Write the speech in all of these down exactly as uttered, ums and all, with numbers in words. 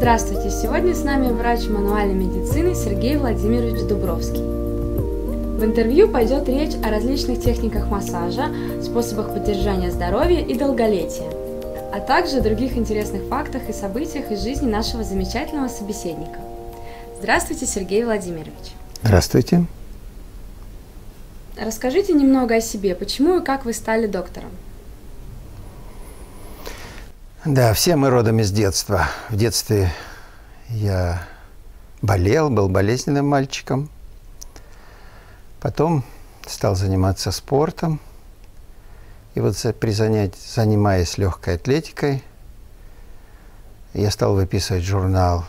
Здравствуйте! Сегодня с нами врач мануальной медицины Сергей Владимирович Дубровский. В интервью пойдет речь о различных техниках массажа, способах поддержания здоровья и долголетия, а также других интересных фактах и событиях из жизни нашего замечательного собеседника. Здравствуйте, Сергей Владимирович! Здравствуйте! Расскажите немного о себе. Почему и как вы стали доктором? Да, все мы родом из детства. В детстве я болел, был болезненным мальчиком. Потом стал заниматься спортом. И вот при занятии, занимаясь легкой атлетикой, я стал выписывать журнал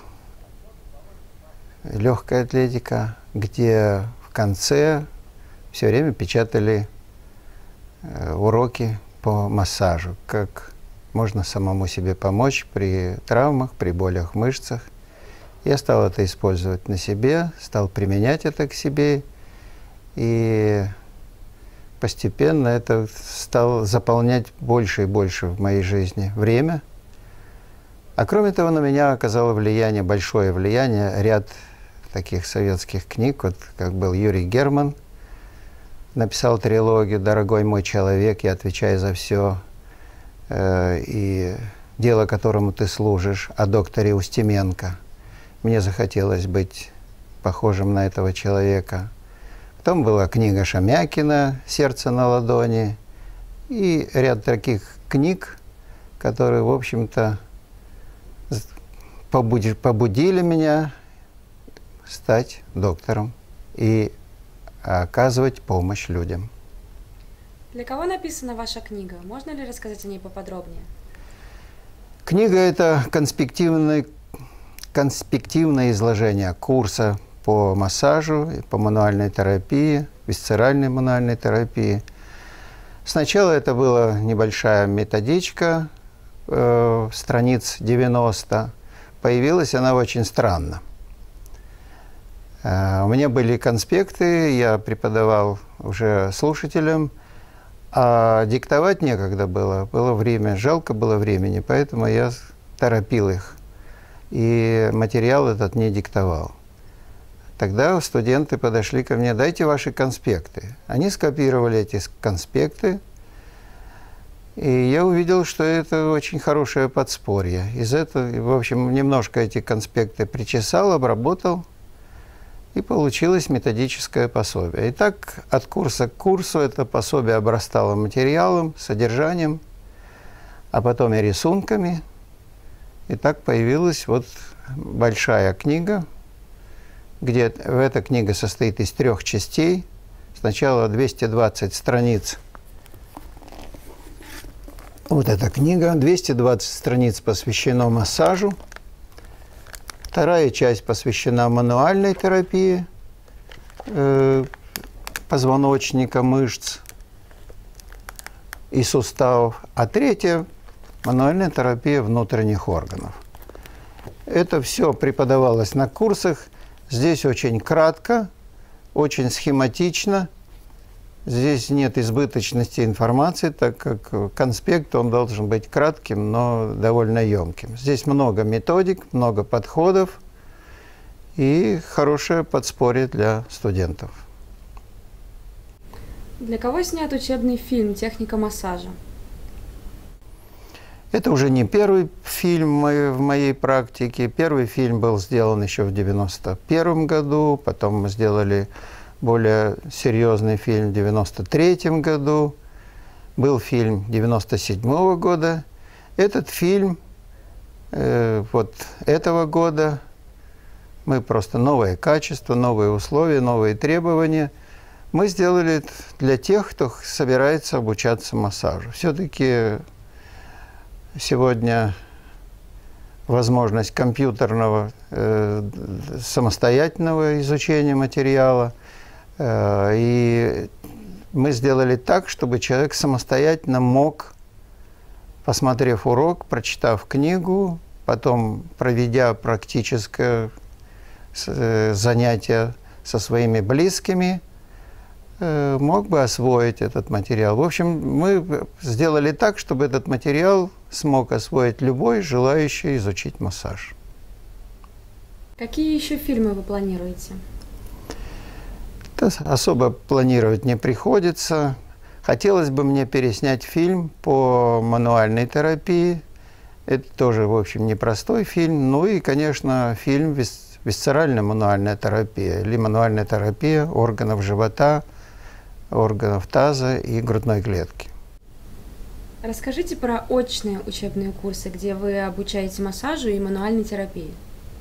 «Легкая атлетика», где в конце все время печатали уроки по массажу, как можно самому себе помочь при травмах, при болях в мышцах. Я стал это использовать на себе, стал применять это к себе, и постепенно это стало заполнять больше и больше в моей жизни время. А кроме того, на меня оказало влияние, большое влияние, ряд таких советских книг, вот как был Юрий Герман, написал трилогию «Дорогой мой человек, я отвечаю за все», и «Дело, которому ты служишь», о докторе Устименко. Мне захотелось быть похожим на этого человека. Потом была книга Шамякина «Сердце на ладони» и ряд таких книг, которые, в общем-то, побудили меня стать доктором и оказывать помощь людям. Для кого написана ваша книга? Можно ли рассказать о ней поподробнее? Книга – это конспективное, конспективное изложение курса по массажу, по мануальной терапии, висцеральной мануальной терапии. Сначала это была небольшая методичка, э, страниц девяносто. Появилась она очень странно. Э, у меня были конспекты, я преподавал уже слушателям, а диктовать некогда было, было время, жалко было времени, поэтому я торопил их, и материал этот не диктовал. Тогда студенты подошли ко мне: дайте ваши конспекты. Они скопировали эти конспекты, и я увидел, что это очень хорошее подспорье. Из этого, в общем, немножко эти конспекты причесал, обработал, и получилось методическое пособие. И так от курса к курсу это пособие обрастало материалом, содержанием, а потом и рисунками. И так появилась вот большая книга, где эта книга состоит из трех частей. Сначала двести двадцать страниц. Вот эта книга. двести двадцать страниц посвящено массажу. Вторая часть посвящена мануальной терапии э, позвоночника, мышц и суставов, а третья – мануальная терапия внутренних органов. Это все преподавалось на курсах. Здесь очень кратко, очень схематично. Здесь нет избыточности информации, так как конспект он должен быть кратким, но довольно емким. Здесь много методик, много подходов и хорошее подспорье для студентов. Для кого снят учебный фильм «Техника массажа»? Это уже не первый фильм в моей практике. Первый фильм был сделан еще в девяносто первом году, потом мы сделали более серьезный фильм в девяносто третьем году. Был фильм девяносто седьмого года. Этот фильм э, вот этого года, мы просто новое качество, новые условия, новые требования, мы сделали для тех, кто собирается обучаться массажу. Все-таки сегодня возможность компьютерного э, самостоятельного изучения материала. И мы сделали так, чтобы человек самостоятельно мог, посмотрев урок, прочитав книгу, потом проведя практическое занятие со своими близкими, мог бы освоить этот материал. В общем, мы сделали так, чтобы этот материал смог освоить любой желающий изучить массаж. Какие еще фильмы вы планируете? Это особо планировать не приходится. Хотелось бы мне переснять фильм по мануальной терапии. Это тоже, в общем, непростой фильм. Ну и, конечно, фильм «Висцеральная мануальная терапия» или мануальная терапия органов живота, органов таза и грудной клетки. Расскажите про очные учебные курсы, где вы обучаете массажу и мануальной терапии.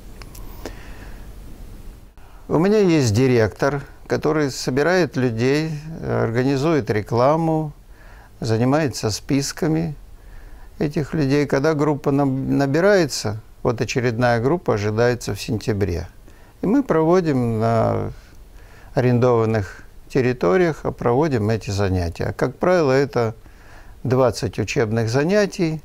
У меня есть директор, который собирает людей, организует рекламу, занимается списками этих людей. Когда группа набирается, вот очередная группа ожидается в сентябре. И мы проводим на арендованных территориях, а проводим эти занятия. Как правило, это двадцать учебных занятий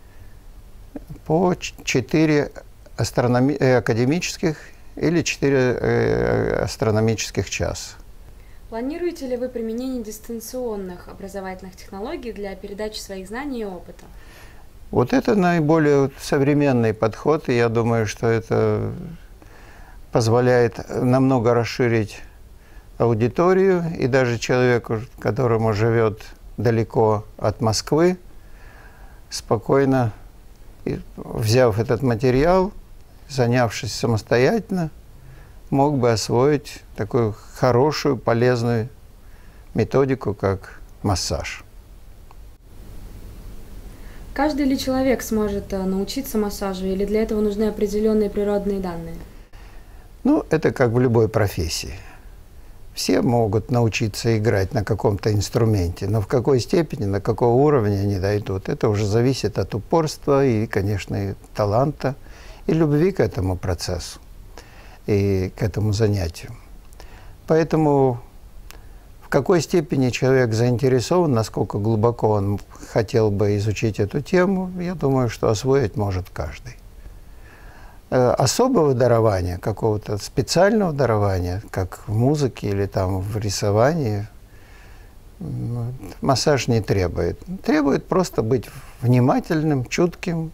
по четыре астрономи- академических или четыре астрономических часа. Планируете ли вы применение дистанционных образовательных технологий для передачи своих знаний и опыта? Вот это наиболее современный подход, и я думаю, что это позволяет намного расширить аудиторию, и даже человеку, которому живет далеко от Москвы, спокойно, взяв этот материал, занявшись самостоятельно, мог бы освоить такую хорошую, полезную методику, как массаж. Каждый ли человек сможет научиться массажу, или для этого нужны определенные природные данные? Ну, это как в любой профессии. Все могут научиться играть на каком-то инструменте, но в какой степени, на какого уровня они дойдут, это уже зависит от упорства и, конечно, и таланта, и любви к этому процессу, и к этому занятию. Поэтому в какой степени человек заинтересован, насколько глубоко он хотел бы изучить эту тему, я думаю, что освоить может каждый. Особого дарования, какого-то специального дарования, как в музыке или там в рисовании, массаж не требует. Требует просто быть внимательным, чутким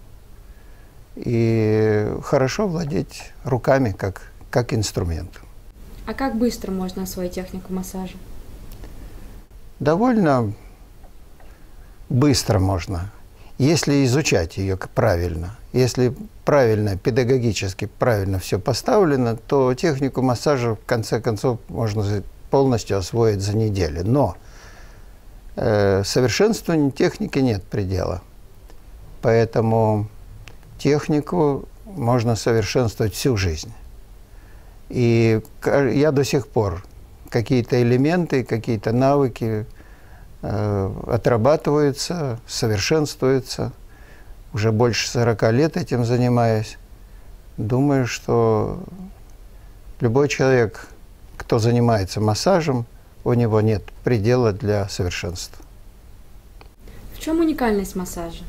и хорошо владеть руками как, как инструментом. А как быстро можно освоить технику массажа? Довольно быстро можно, если изучать ее правильно. Если правильно, педагогически правильно все поставлено, то технику массажа, в конце концов, можно полностью освоить за неделю. Но э, совершенствованию техники нет предела. Поэтому технику можно совершенствовать всю жизнь. И я до сих пор какие-то элементы, какие-то навыки э, отрабатываются, совершенствуются. Уже больше сорока лет этим занимаюсь. Думаю, что любой человек, кто занимается массажем, у него нет предела для совершенства. В чем уникальность массажа?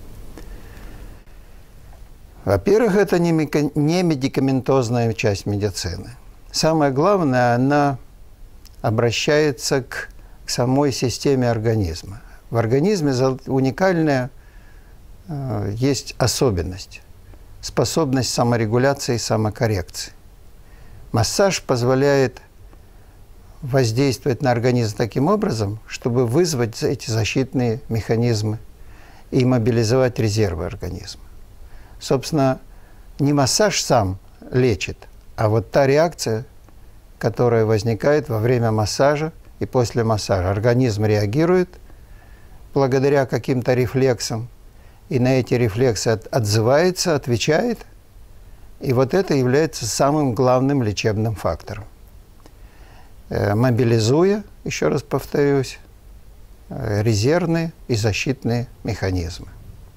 Во-первых, это не медикаментозная часть медицины. Самое главное, она обращается к, к самой системе организма. В организме уникальная э, есть особенность, способность саморегуляции и самокоррекции. Массаж позволяет воздействовать на организм таким образом, чтобы вызвать эти защитные механизмы и мобилизовать резервы организма. Собственно, не массаж сам лечит, а вот та реакция, которая возникает во время массажа и после массажа. Организм реагирует благодаря каким-то рефлексам, и на эти рефлексы от, отзывается, отвечает, и вот это является самым главным лечебным фактором. Э, мобилизуя, еще раз повторюсь, э, резервные и защитные механизмы.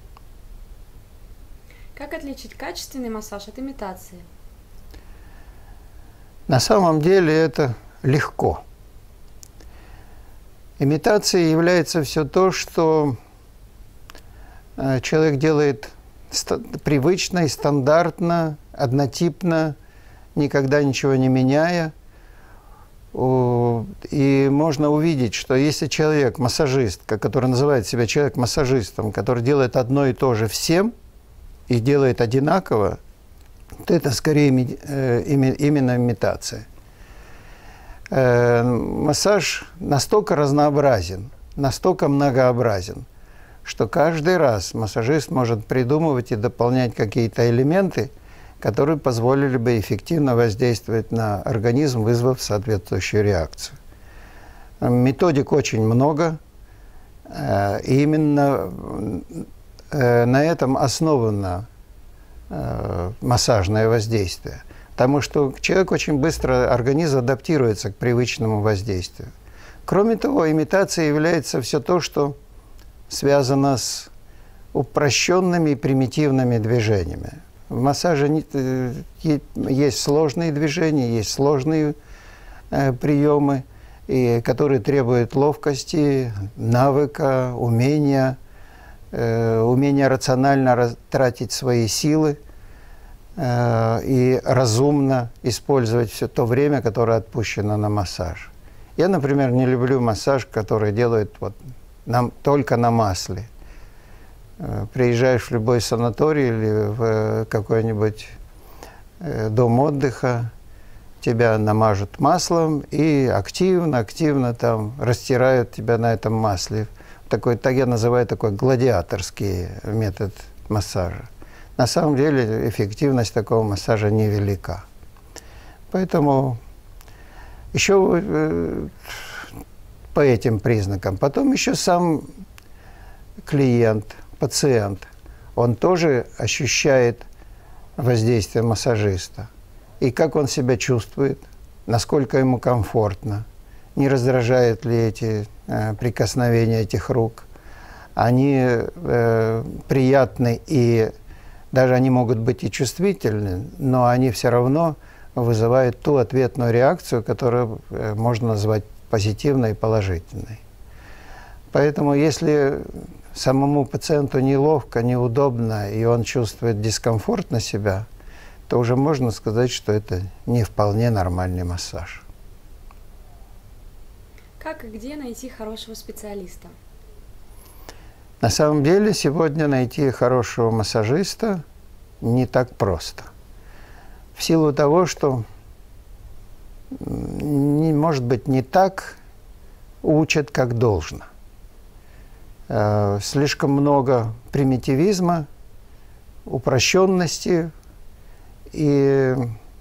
Как отличить качественный массаж от имитации? На самом деле это легко. Имитацией является все то, что человек делает привычно и стандартно, однотипно, никогда ничего не меняя. И можно увидеть, что если человек, массажист, который называет себя человек-массажистом, который делает одно и то же всем, и делает одинаково, то это скорее именно имитация. Массаж настолько разнообразен, настолько многообразен, что каждый раз массажист может придумывать и дополнять какие-то элементы, которые позволили бы эффективно воздействовать на организм, вызвав соответствующую реакцию. Методик очень много, и именно на этом основано массажное воздействие. Потому что человек очень быстро, организм адаптируется к привычному воздействию. Кроме того, имитацией является все то, что связано с упрощенными и примитивными движениями. В массаже есть сложные движения, есть сложные приемы, которые требуют ловкости, навыка, умения, умения рационально тратить свои силы и разумно использовать все то время, которое отпущено на массаж. Я, например, не люблю массаж, который делают вот нам только на масле. Приезжаешь в любой санаторий или в какой-нибудь дом отдыха, тебя намажут маслом и активно-активно там растирают тебя на этом масле. Такой, так я называю такой гладиаторский метод массажа. На самом деле эффективность такого массажа невелика. Поэтому еще э, по этим признакам. Потом еще сам клиент, пациент, он тоже ощущает воздействие массажиста. И как он себя чувствует, насколько ему комфортно, не раздражают ли эти э, прикосновения этих рук. Они э, приятны, и даже они могут быть и чувствительны, но они все равно вызывают ту ответную реакцию, которую э, можно назвать позитивной и положительной. Поэтому если самому пациенту неловко, неудобно, и он чувствует дискомфорт на себя, то уже можно сказать, что это не вполне нормальный массаж. Как и где найти хорошего специалиста? На самом деле сегодня найти хорошего массажиста не так просто. В силу того, что, не, может быть, не так учат, как должно. Э, слишком много примитивизма, упрощенности, и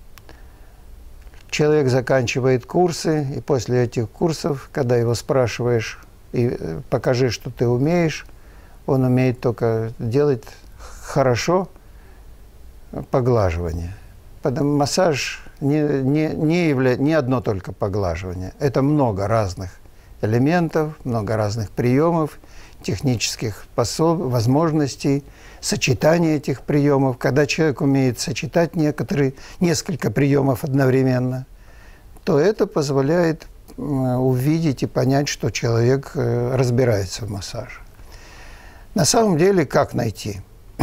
человек заканчивает курсы, и после этих курсов, когда его спрашиваешь, и покажи, что ты умеешь, он умеет только делать хорошо поглаживание. Потому массаж не, не, не, явля... не одно только поглаживание. Это много разных элементов, много разных приемов, технических способ... возможностей, сочетание этих приемов. Когда человек умеет сочетать некоторые, несколько приемов одновременно, то это позволяет увидеть и понять, что человек разбирается в массаже. На самом деле, как найти?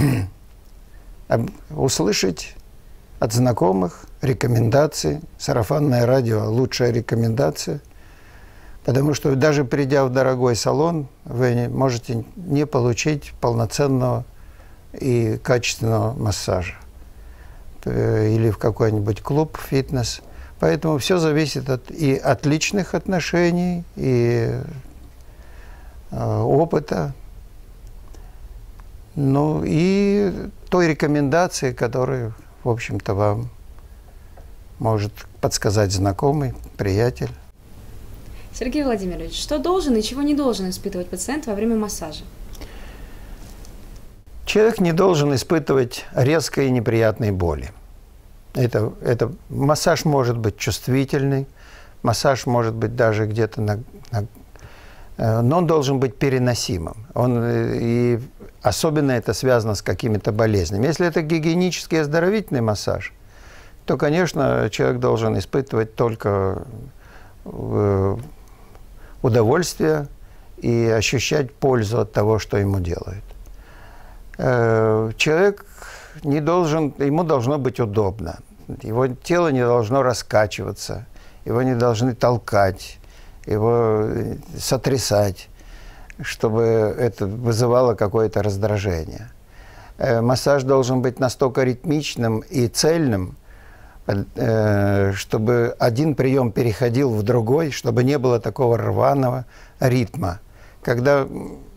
Услышать от знакомых рекомендации. Сарафанное радио – лучшая рекомендация. Потому что даже придя в дорогой салон, вы можете не получить полноценного и качественного массажа. Или в какой-нибудь клуб, фитнес. Поэтому все зависит от, и от личных отношений, и э, опыта. Ну и той рекомендации, которую, в общем-то, вам может подсказать знакомый, приятель. Сергей Владимирович, что должен и чего не должен испытывать пациент во время массажа? Человек не должен испытывать резкой и неприятной боли. Это, это, массаж может быть чувствительный, массаж может быть даже где-то на, на, но он должен быть переносимым. Он, и особенно это связано с какими-то болезнями. Если это гигиенический оздоровительный массаж, то, конечно, человек должен испытывать только удовольствие и ощущать пользу от того, что ему делают. Человек не должен, ему должно быть удобно. Его тело не должно раскачиваться, его не должны толкать, его сотрясать, чтобы это вызывало какое-то раздражение. Массаж должен быть настолько ритмичным и цельным, чтобы один прием переходил в другой, чтобы не было такого рваного ритма. Когда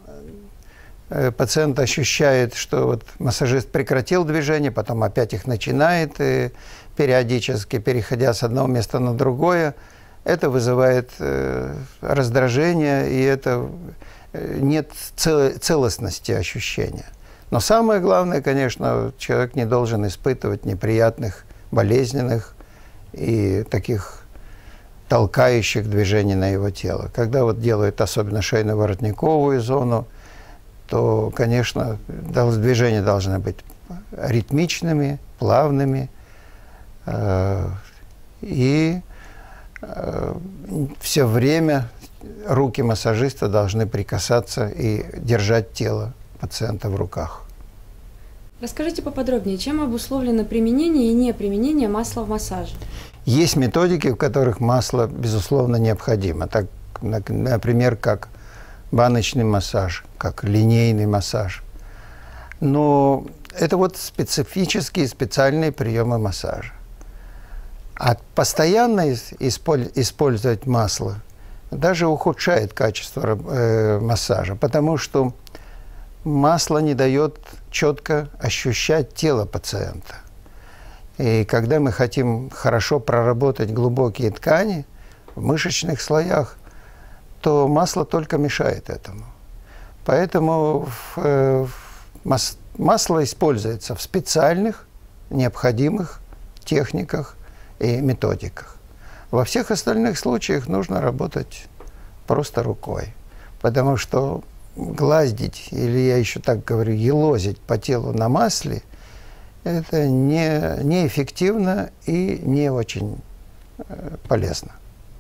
пациент ощущает, что вот массажист прекратил движение, потом опять их начинает, и периодически переходя с одного места на другое, это вызывает раздражение, и это нет целостности ощущения. Но самое главное, конечно, человек не должен испытывать неприятных, болезненных и таких толкающих движений на его тело. Когда вот делают особенно шейно-воротниковую зону, то, конечно, движения должны быть ритмичными, плавными, э, и э, все время руки массажиста должны прикасаться и держать тело пациента в руках. Расскажите поподробнее, чем обусловлено применение и неприменение масла в массаже? Есть методики, в которых масло, безусловно, необходимо. Так, например, как баночный массаж, как линейный массаж. Но это вот специфические, специальные приемы массажа. А постоянно использовать масло даже ухудшает качество э, массажа, потому что масло не дает четко ощущать тело пациента. И когда мы хотим хорошо проработать глубокие ткани в мышечных слоях, то масло только мешает этому. Поэтому в, э, мас, масло используется в специальных, необходимых техниках и методиках. Во всех остальных случаях нужно работать просто рукой, потому что гладить, или я еще так говорю, елозить по телу на масле, это не, неэффективно и не очень э, полезно.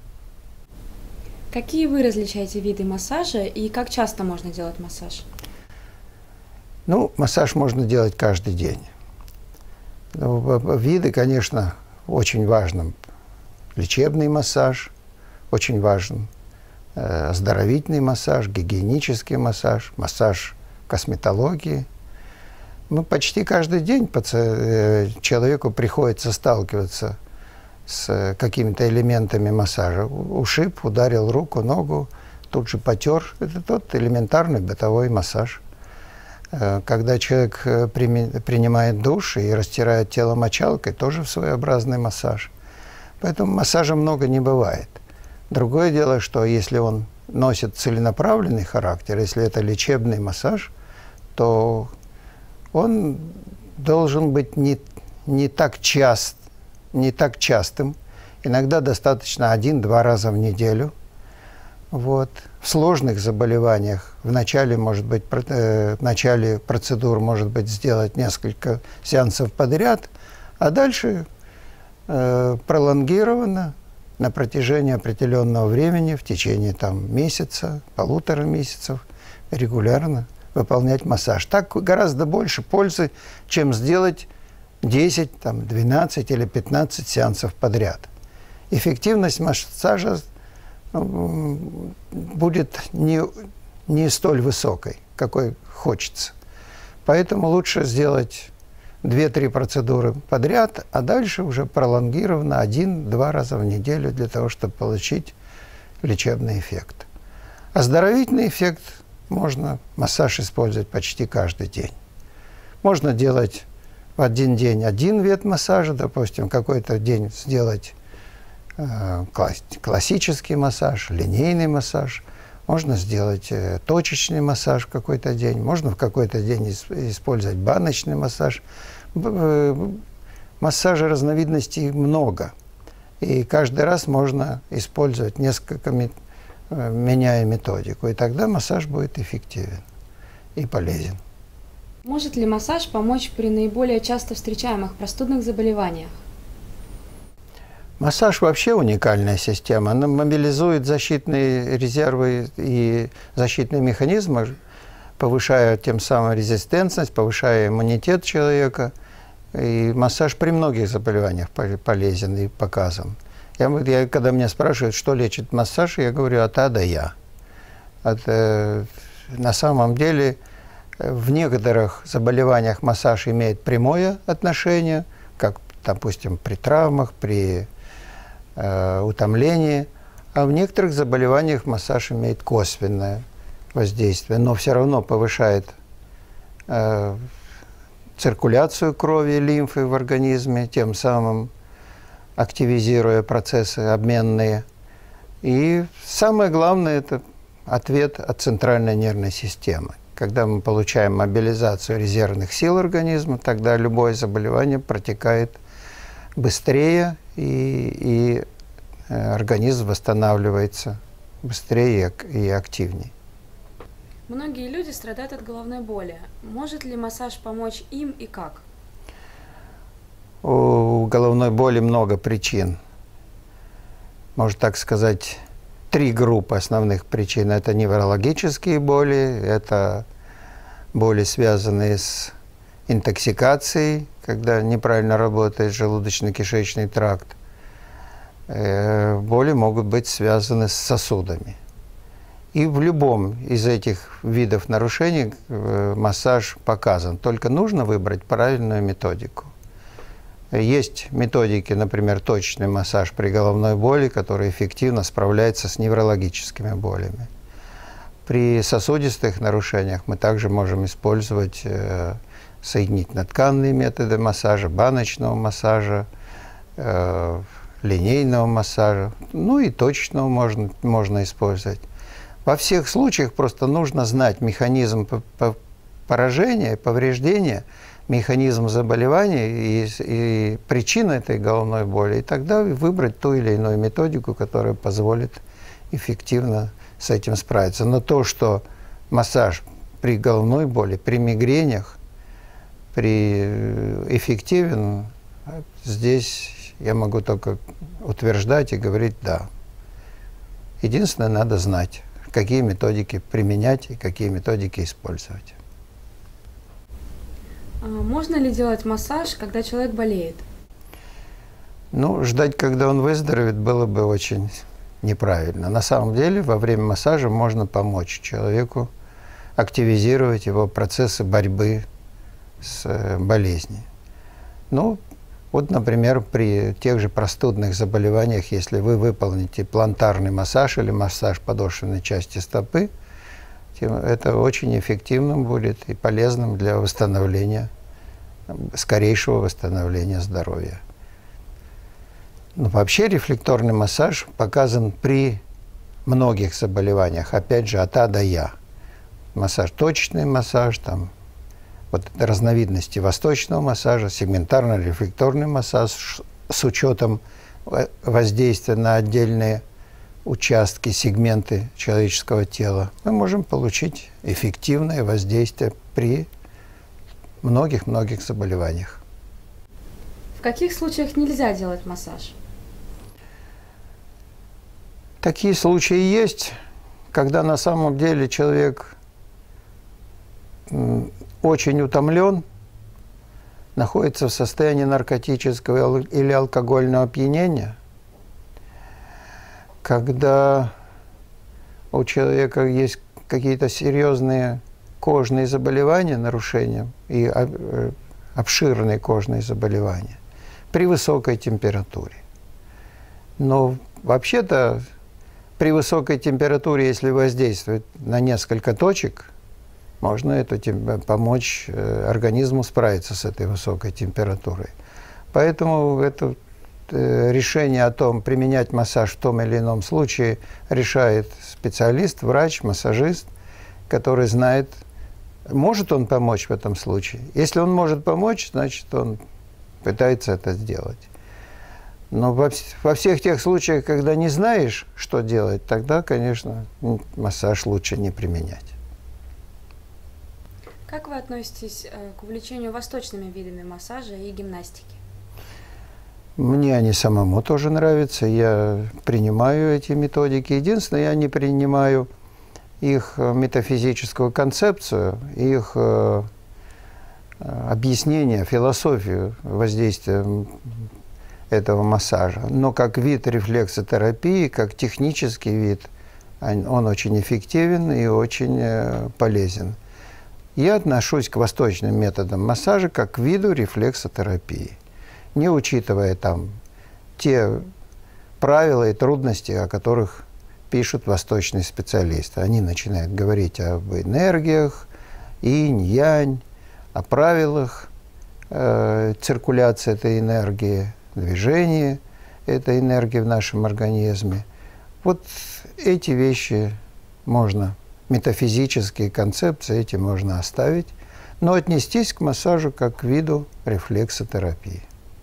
Какие вы различаете виды массажа и как часто можно делать массаж? Ну, массаж можно делать каждый день. Виды, конечно, очень важны. Лечебный массаж, очень важен э, оздоровительный массаж, гигиенический массаж, массаж косметологии. Ну, почти каждый день паци... человеку приходится сталкиваться с какими-то элементами массажа. Ушиб, ударил руку, ногу, тут же потер. Это тот элементарный бытовой массаж. Когда человек принимает душ и растирает тело мочалкой, тоже своеобразный массаж. Поэтому массажа много не бывает. Другое дело, что если он носит целенаправленный характер, если это лечебный массаж, то он должен быть не, не, так част, не так частым. Иногда достаточно один-два раза в неделю. Вот. В сложных заболеваниях в начале, может быть, э, в начале процедур может быть сделать несколько сеансов подряд, а дальше э, пролонгированно на протяжении определенного времени, в течение там, месяца, полутора месяцев, регулярно выполнять массаж. Так гораздо больше пользы, чем сделать десять, там, двенадцать или пятнадцать сеансов подряд. Эффективность массажа будет не, не столь высокой, какой хочется. Поэтому лучше сделать две-три процедуры подряд, а дальше уже пролонгированно один-два раза в неделю для того, чтобы получить лечебный эффект. Оздоровительный эффект можно массаж использовать почти каждый день. Можно делать в один день один вид массажа, допустим, какой-то день сделать э, классический массаж, линейный массаж. Можно сделать э, точечный массаж в какой-то день. Можно в какой-то день использовать баночный массаж. Массажей разновидностей много. И каждый раз можно использовать несколько, меняя методику. И тогда массаж будет эффективен и полезен. Может ли массаж помочь при наиболее часто встречаемых простудных заболеваниях? Массаж вообще уникальная система. Она мобилизует защитные резервы и защитные механизмы, повышая тем самым резистентность, повышая иммунитет человека. И массаж при многих заболеваниях полезен и показан. Я, я, когда меня спрашивают, что лечит массаж, я говорю от А до Я. От, э, на самом деле В некоторых заболеваниях массаж имеет прямое отношение, как, допустим, при травмах, при э, утомлении, а в некоторых заболеваниях массаж имеет косвенное воздействие, но все равно повышает э, циркуляцию крови и лимфы в организме, тем самым активизируя процессы обменные. И самое главное – это ответ от центральной нервной системы. Когда мы получаем мобилизацию резервных сил организма, тогда любое заболевание протекает быстрее, и, и организм восстанавливается быстрее и активнее. Многие люди страдают от головной боли. Может ли массаж помочь им и как? У головной боли много причин. Можно так сказать, три группы основных причин. Это неврологические боли, это боли, связанные с интоксикацией, когда неправильно работает желудочно-кишечный тракт. Боли могут быть связаны с сосудами. И в любом из этих видов нарушений массаж показан. Только нужно выбрать правильную методику. Есть методики, например, точечный массаж при головной боли, который эффективно справляется с неврологическими болями. При сосудистых нарушениях мы также можем использовать э, соединительно-тканные методы массажа, баночного массажа, э, линейного массажа, ну и точечного можно, можно использовать. Во всех случаях просто нужно знать механизм поражения, повреждения, механизм заболевания и, и причину этой головной боли, и тогда выбрать ту или иную методику, которая позволит эффективно с этим справиться. Но то, что массаж при головной боли, при мигренях, при эффективен, здесь я могу только утверждать и говорить «да». Единственное, надо знать, какие методики применять и какие методики использовать. Можно ли делать массаж, когда человек болеет? Ну, ждать, когда он выздоровеет, было бы очень неправильно. На самом деле, во время массажа можно помочь человеку активизировать его процессы борьбы с болезнью. Ну, вот, например, при тех же простудных заболеваниях, если вы выполните плантарный массаж или массаж подошвенной части стопы, это очень эффективным будет и полезным для восстановления, скорейшего восстановления здоровья. Но вообще рефлекторный массаж показан при многих заболеваниях, опять же, от А до Я. Массаж, точечный массаж, там, вот разновидности восточного массажа, сегментарно-рефлекторный массаж с учетом воздействия на отдельные участки, сегменты человеческого тела, мы можем получить эффективное воздействие при многих-многих заболеваниях. В каких случаях нельзя делать массаж? Такие случаи есть, когда на самом деле человек очень утомлен, находится в состоянии наркотического или алкогольного опьянения, когда у человека есть какие-то серьезные кожные заболевания, нарушения и обширные кожные заболевания при высокой температуре. Но вообще-то при высокой температуре, если воздействует на несколько точек, можно это помочь организму справиться с этой высокой температурой. Поэтому это решение о том, применять массаж в том или ином случае, решает специалист, врач, массажист, который знает, может он помочь в этом случае. Если он может помочь, значит, он пытается это сделать. Но во, во всех тех случаях, когда не знаешь, что делать, тогда, конечно, массаж лучше не применять. Как вы относитесь к увлечению восточными видами массажа и гимнастики? Мне они самому тоже нравятся. Я принимаю эти методики. Единственное, я не принимаю их метафизическую концепцию, их э, объяснение, философию воздействия этого массажа. Но как вид рефлексотерапии, как технический вид, он очень эффективен и очень э, полезен. Я отношусь к восточным методам массажа как к виду рефлексотерапии, не учитывая там те правила и трудности, о которых пишут восточные специалисты. Они начинают говорить об энергиях, инь-янь, о правилах э, циркуляции этой энергии, движения этой энергии в нашем организме. Вот эти вещи можно, метафизические концепции эти можно оставить, но отнестись к массажу как к виду рефлексотерапии.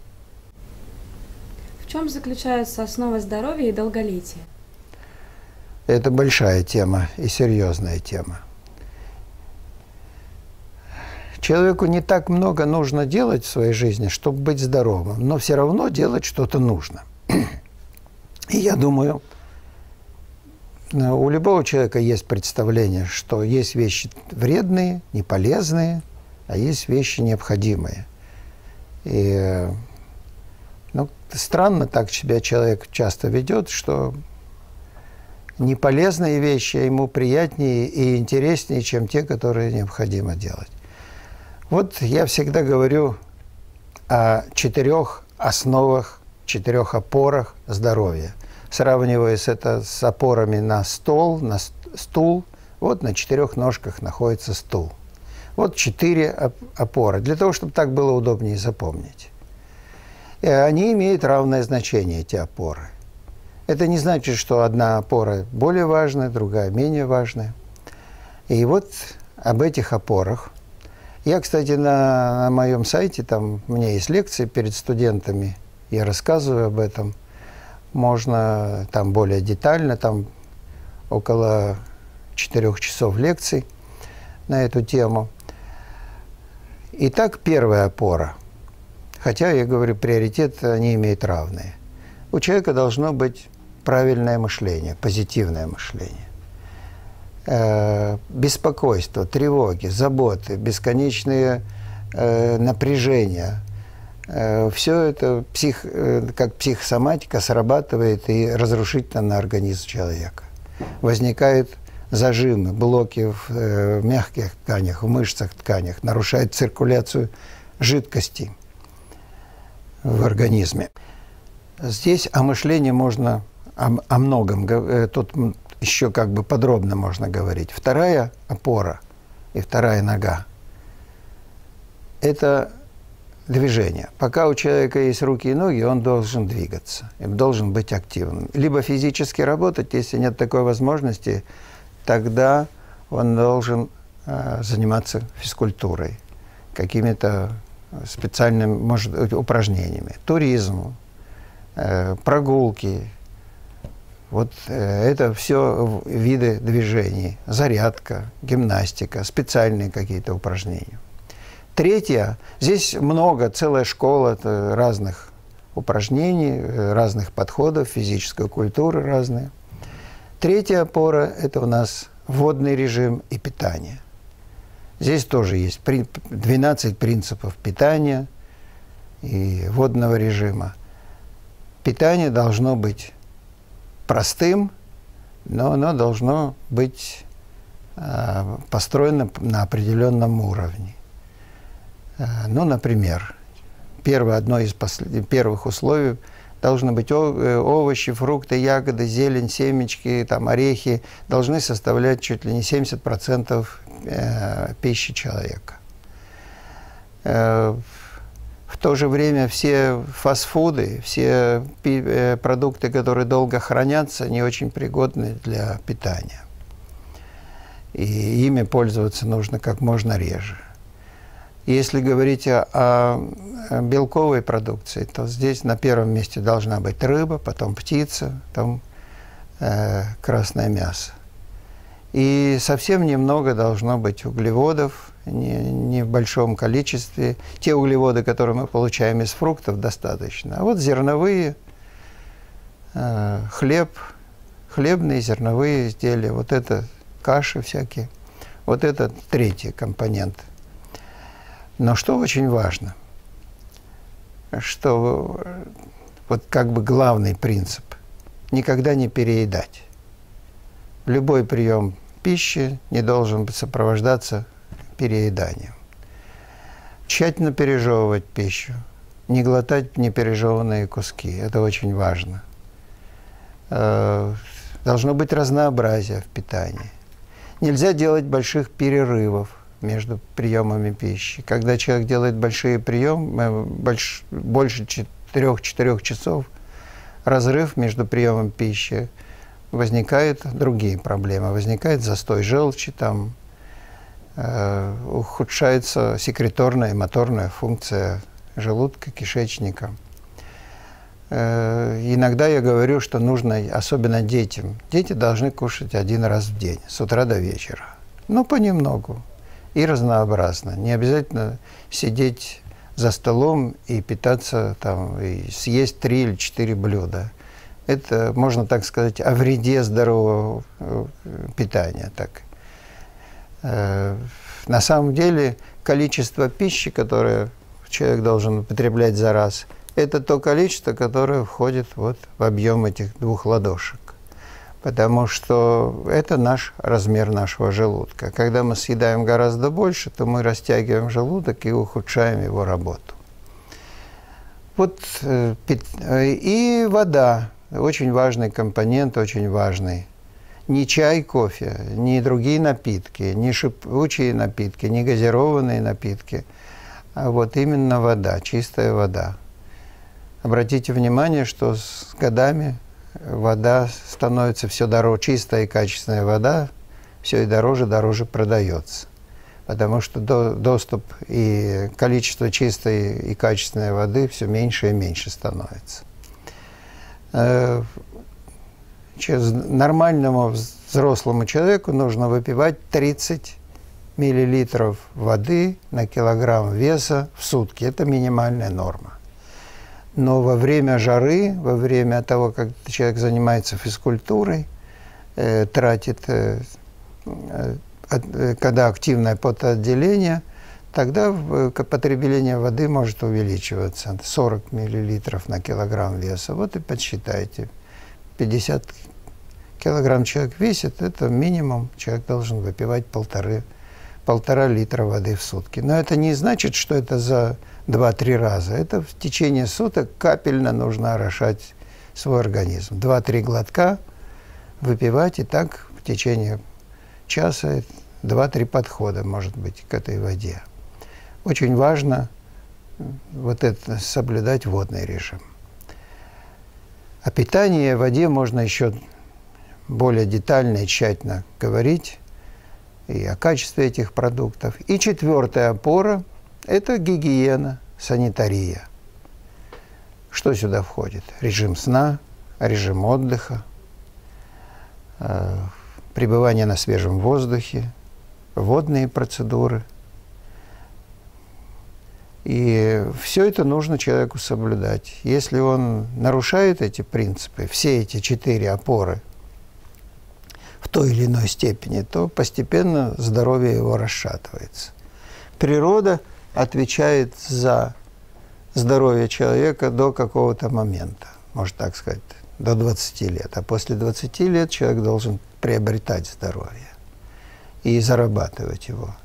В чем заключается основа здоровья и долголетия? Это большая тема и серьезная тема. Человеку не так много нужно делать в своей жизни, чтобы быть здоровым, но все равно делать что-то нужно. И я думаю, у любого человека есть представление, что есть вещи вредные, неполезные, а есть вещи необходимые. И ну, странно так себя человек часто ведет, что неполезные вещи ему приятнее и интереснее, чем те, которые необходимо делать. Вот я всегда говорю о четырех основах, четырех опорах здоровья. Сравнивая это с опорами на стол, на стул, вот на четырех ножках находится стул. Вот четыре опоры, для того, чтобы так было удобнее запомнить. И они имеют равное значение, эти опоры. Это не значит, что одна опора более важная, другая менее важная. И вот об этих опорах. Я, кстати, на, на моем сайте, там у меня есть лекции перед студентами, я рассказываю об этом. Можно там более детально, там около четырех часов лекций на эту тему. Итак, первая опора. Хотя, я говорю, приоритеты они имеют равные. У человека должно быть правильное мышление, позитивное мышление. Э, беспокойство, тревоги, заботы, бесконечные э, напряжения. Э, все это псих, э, как психосоматика срабатывает и разрушительно на организм человека. Возникают зажимы, блоки в э, мягких тканях, в мышцах, тканях, нарушает циркуляцию жидкости в организме. Здесь о мышлении можно о, о многом, тут еще как бы подробно можно говорить. Вторая опора и вторая нога – это движение. Пока у человека есть руки и ноги, он должен двигаться, должен быть активным. Либо физически работать, если нет такой возможности, тогда он должен э, заниматься физкультурой, какими-то специальными, может, упражнениями, туризм, э, прогулки. Вот э, это все виды движений, зарядка, гимнастика, специальные какие-то упражнения. Третье, здесь много, целая школа разных упражнений, разных подходов, физической культуры разные. Третья опора – это у нас водный режим и питание. Здесь тоже есть двенадцать принципов питания и водного режима. Питание должно быть простым, но оно должно быть э, построено на определенном уровне. Э, ну, например, первое, одно из послед... первых условий должны быть овощи, фрукты, ягоды, зелень, семечки, там, орехи, должны составлять чуть ли не семьдесят процентов э, пищи человека. Э, в то же время все фастфуды, все пи э, продукты, которые долго хранятся, не очень пригодны для питания. И ими пользоваться нужно как можно реже. Если говорить о, о белковой продукции, то здесь на первом месте должна быть рыба, потом птица, потом э, красное мясо. И совсем немного должно быть углеводов, не, не в большом количестве. Те углеводы, которые мы получаем из фруктов, достаточно. А вот зерновые, э, хлеб, хлебные зерновые изделия, вот это каши всякие, вот это третий компонент. Но что очень важно, что вот как бы главный принцип – никогда не переедать. Любой прием пищи не должен сопровождаться перееданием. Тщательно пережевывать пищу, не глотать непережеванные куски. Это очень важно. Должно быть разнообразие в питании. Нельзя делать больших перерывов между приемами пищи. Когда человек делает большие приемы, больш, больше трех-четырех часов, разрыв между приемом пищи, возникают другие проблемы. Возникает застой желчи, там, э, ухудшается секреторная и моторная функция желудка, кишечника. Э, иногда я говорю, что нужно, особенно детям, дети должны кушать один раз в день, с утра до вечера. Ну, понемногу и разнообразно. Не обязательно сидеть за столом и питаться, там, и съесть три или четыре блюда. Это, можно так сказать, о вреде здорового питания. Так. Э, на самом деле, количество пищи, которое человек должен употреблять за раз, это то количество, которое входит вот в объем этих двух ладошек. Потому что это наш размер нашего желудка. Когда мы съедаем гораздо больше, то мы растягиваем желудок и ухудшаем его работу. Вот, и вода. Очень важный компонент, очень важный. Ни чай, кофе, ни другие напитки, ни шипучие напитки, ни газированные напитки, а вот именно вода, чистая вода. Обратите внимание, что с годами вода становится все дороже, чистая и качественная вода все и дороже, дороже продается. Потому что до, доступ и количество чистой и качественной воды все меньше и меньше становится. Нормальному взрослому человеку нужно выпивать тридцать миллилитров воды на килограмм веса в сутки. Это минимальная норма. Но во время жары, во время того, как человек занимается физкультурой, э, тратит, э, э, когда активное потоотделение, тогда потребление воды может увеличиваться. сорок миллилитров на килограмм веса. Вот и подсчитайте. пятьдесят килограмм человек весит, это минимум. Человек должен выпивать полторы, полтора литра воды в сутки. Но это не значит, что это за два-три раза. Это в течение суток капельно нужно орошать свой организм. два-три глотка выпивать, и так в течение часа два-три подхода, может быть, к этой воде. Очень важно вот это, соблюдать водный режим. О питании и о воде можно еще более детально и тщательно говорить, и о качестве этих продуктов. И четвертая опора – это гигиена, санитария. Что сюда входит? Режим сна, режим отдыха, э, пребывание на свежем воздухе, водные процедуры. И все это нужно человеку соблюдать. Если он нарушает эти принципы, все эти четыре опоры в той или иной степени, то постепенно здоровье его расшатывается. Природа отвечает за здоровье человека до какого-то момента, можно так сказать, до двадцати лет. А после двадцати лет человек должен приобретать здоровье и зарабатывать его.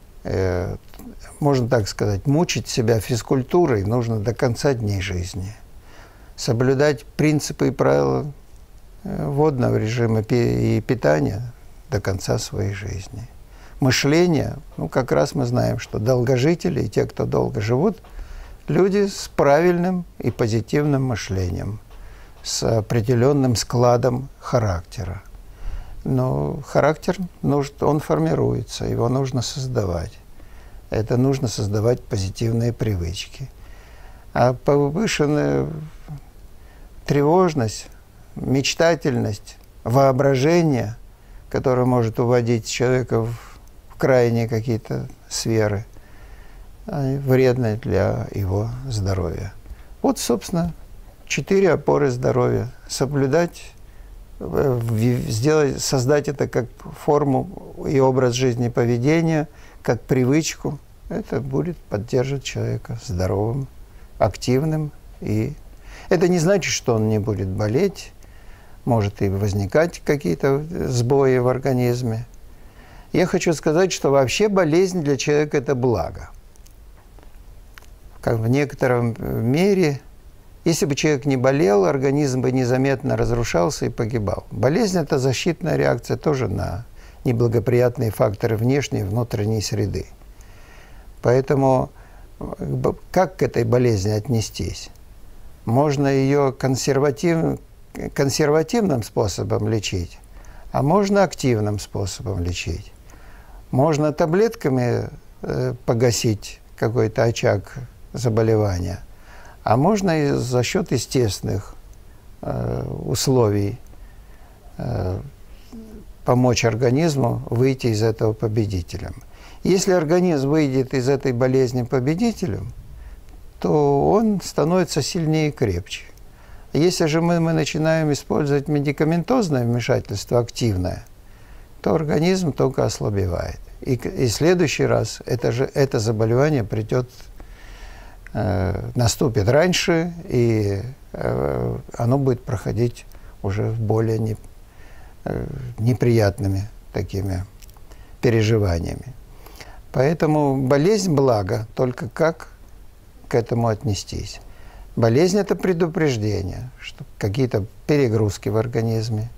Можно так сказать, мучить себя физкультурой нужно до конца дней жизни. Соблюдать принципы и правила водного режима и питания до конца своей жизни. Мышление, ну, как раз мы знаем, что долгожители и те, кто долго живут, люди с правильным и позитивным мышлением, с определенным складом характера. Но характер, он формируется, его нужно создавать. Это нужно создавать позитивные привычки. А повышенная тревожность, мечтательность, воображение, которое может уводить человека в крайние какие-то сферы, вредны для его здоровья. Вот, собственно, четыре опоры здоровья. Соблюдать, сделать, создать это как форму и образ жизни, поведения, как привычку. Это будет поддерживать человека здоровым, активным. И это не значит, что он не будет болеть, может и возникать какие-то сбои в организме. Я хочу сказать, что вообще болезнь для человека – это благо. Как в некотором мере, если бы человек не болел, организм бы незаметно разрушался и погибал. Болезнь – это защитная реакция тоже на неблагоприятные факторы внешней и внутренней среды. Поэтому как к этой болезни отнестись? Можно ее консерватив... консервативным способом лечить, а можно активным способом лечить. Можно таблетками э, погасить какой-то очаг заболевания, а можно и за счет естественных э, условий э, помочь организму выйти из этого победителем. Если организм выйдет из этой болезни победителем, то он становится сильнее и крепче. Если же мы, мы начинаем использовать медикаментозное вмешательство активное, то организм только ослабевает. И, и в следующий раз это, же, это заболевание придет, э, наступит раньше, и э, оно будет проходить уже более не, э, неприятными такими переживаниями. Поэтому болезнь – благо, только как к этому отнестись. Болезнь – это предупреждение, что какие-то перегрузки в организме.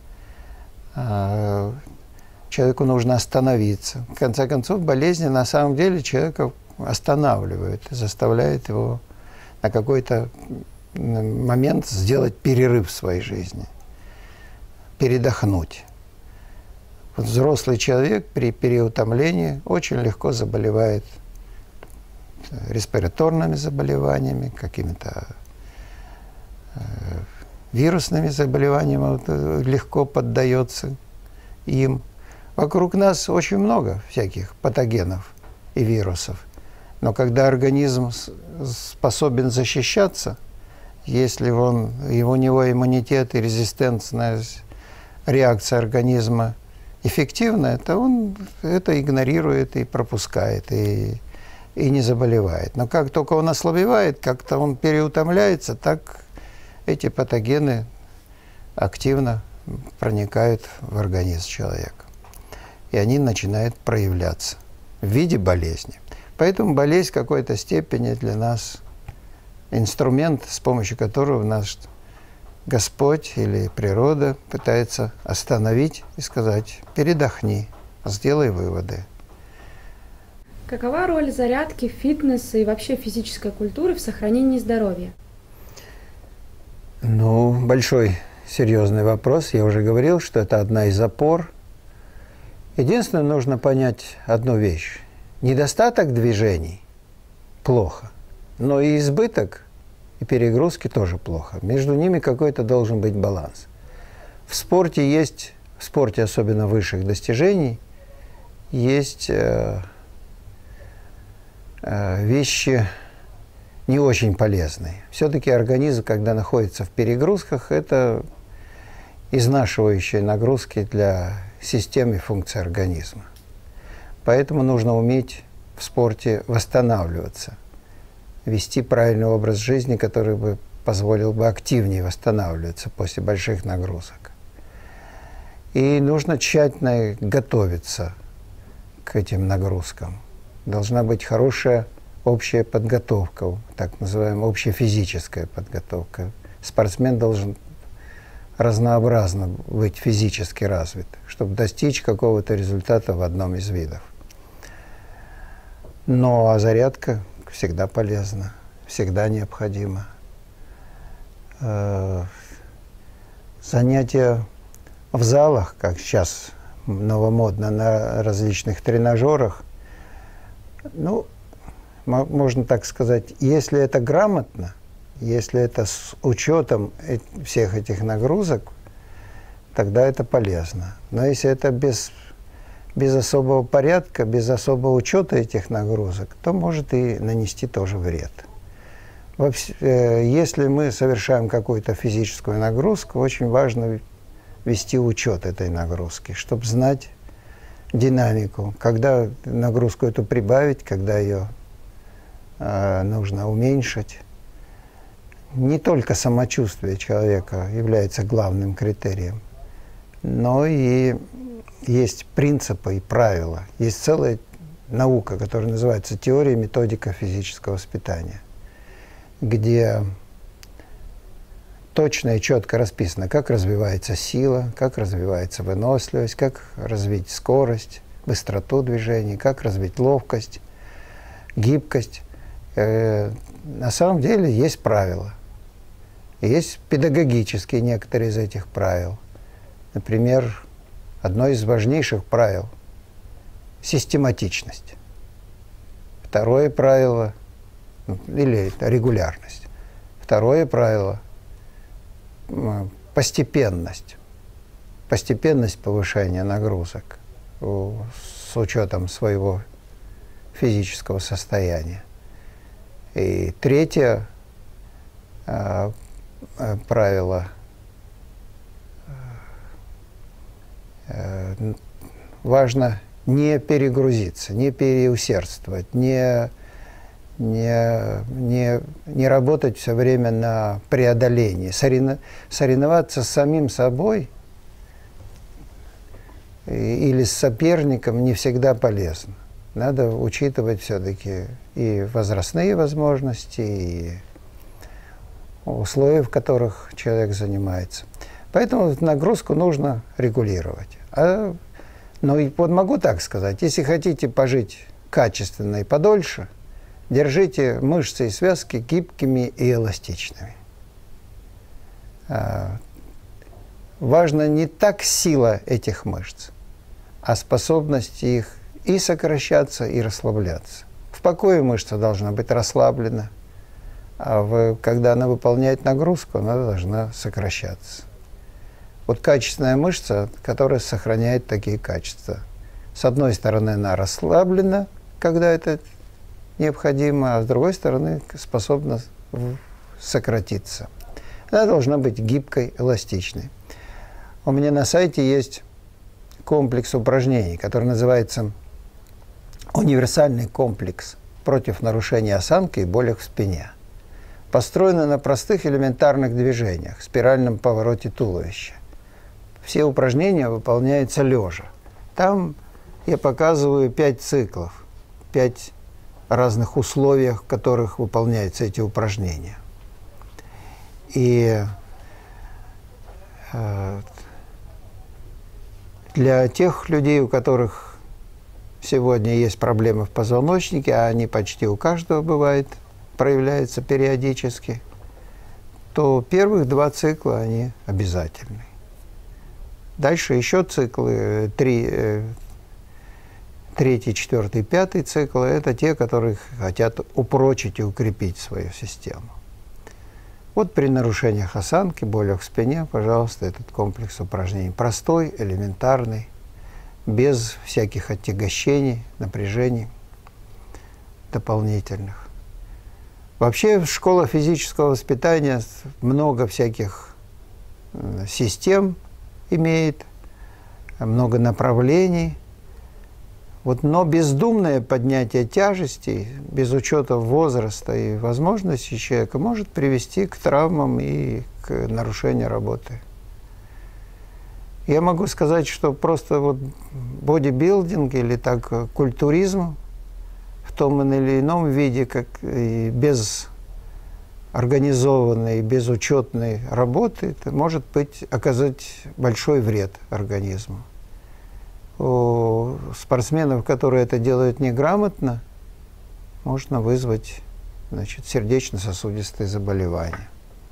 Человеку нужно остановиться. В конце концов, болезни на самом деле человека останавливают, заставляют его на какой-то момент сделать перерыв в своей жизни, передохнуть. Вот взрослый человек при переутомлении очень легко заболевает респираторными заболеваниями, какими-то э, вирусными заболеваниями, вот, легко поддается им. Вокруг нас очень много всяких патогенов и вирусов. Но когда организм способен защищаться, если он, у него иммунитет и резистентная реакция организма эффективная, то он это игнорирует и пропускает, и, и не заболевает. Но как только он ослабевает, как-то он переутомляется, так эти патогены активно проникают в организм человека. И они начинают проявляться в виде болезни. Поэтому болезнь в какой-то степени для нас инструмент, с помощью которого наш Господь или природа пытается остановить и сказать: передохни, сделай выводы. Какова роль зарядки, фитнеса и вообще физической культуры в сохранении здоровья? Ну, большой серьезный вопрос. Я уже говорил, что это одна из опор. Единственное, нужно понять одну вещь. Недостаток движений – плохо, но и избыток и перегрузки тоже плохо. Между ними какой-то должен быть баланс. В спорте есть, в спорте особенно высших достижений, есть э, э, вещи не очень полезные. Все-таки организм, когда находится в перегрузках, это изнашивающие нагрузки для системы и функций организма. Поэтому нужно уметь в спорте восстанавливаться, вести правильный образ жизни, который бы позволил бы активнее восстанавливаться после больших нагрузок. И нужно тщательно готовиться к этим нагрузкам. Должна быть хорошая общая подготовка, так называемая общая физическая подготовка. Спортсмен должен разнообразно быть физически развит, чтобы достичь какого-то результата в одном из видов. Но а зарядка всегда полезна, всегда необходима. Э, занятия в залах, как сейчас новомодно на различных тренажерах, ну, можно так сказать, если это грамотно, если это с учетом всех этих нагрузок, тогда это полезно. Но если это без, без особого порядка, без особого учета этих нагрузок, то может и нанести тоже вред. Вообще, если мы совершаем какую-то физическую нагрузку, очень важно вести учет этой нагрузки, чтобы знать динамику, когда нагрузку эту прибавить, когда ее э, нужно уменьшить. Не только самочувствие человека является главным критерием, но и есть принципы и правила. Есть целая наука, которая называется теория и методика физического воспитания, где точно и четко расписано, как развивается сила, как развивается выносливость, как развить скорость, быстроту движений, как развить ловкость, гибкость. Э, на самом деле есть правила. Есть педагогические некоторые из этих правил. Например, одно из важнейших правил – систематичность. Второе правило, или регулярность. Второе правило – постепенность. Постепенность повышения нагрузок с учетом своего физического состояния. И третье э, правило э, важно не перегрузиться, не переусердствовать, не, не, не, не работать все время на преодолении. Соревно, соревноваться с самим собой или с соперником не всегда полезно. Надо учитывать все-таки и возрастные возможности, и условия, в которых человек занимается. Поэтому нагрузку нужно регулировать. А, ну и вот могу так сказать, если хотите пожить качественно и подольше, держите мышцы и связки гибкими и эластичными. А, важно не так сила этих мышц, а способность их и сокращаться, и расслабляться. В покое мышца должна быть расслаблена, а в, когда она выполняет нагрузку, она должна сокращаться. Вот качественная мышца, которая сохраняет такие качества. С одной стороны, она расслаблена, когда это необходимо, а с другой стороны, способна сократиться. Она должна быть гибкой, эластичной. У меня на сайте есть комплекс упражнений, который называется «Универсальный комплекс против нарушения осанки и болях в спине». Построено на простых элементарных движениях, спиральном повороте туловища. Все упражнения выполняются лежа. Там я показываю пять циклов, пять разных условиях, в которых выполняются эти упражнения. И э, для тех людей, у которых сегодня есть проблемы в позвоночнике, а они почти у каждого бывает, проявляются периодически, то первых два цикла, они обязательны. Дальше еще циклы, три, третий, четвертый, пятый циклы, это те, которые хотят упрочить и укрепить свою систему. Вот при нарушениях осанки, болях в спине, пожалуйста, этот комплекс упражнений простой, элементарный, без всяких отягощений, напряжений дополнительных. Вообще в школах физического воспитания много всяких систем имеет, много направлений. Вот, но бездумное поднятие тяжестей, без учета возраста и возможностей человека, может привести к травмам и к нарушению работы. Я могу сказать, что просто вот бодибилдинг или так культуризм в том или ином виде, как и без организованной, безучетной работы, это может быть оказать большой вред организму. У спортсменов, которые это делают неграмотно, можно вызвать, значит, сердечно-сосудистые заболевания.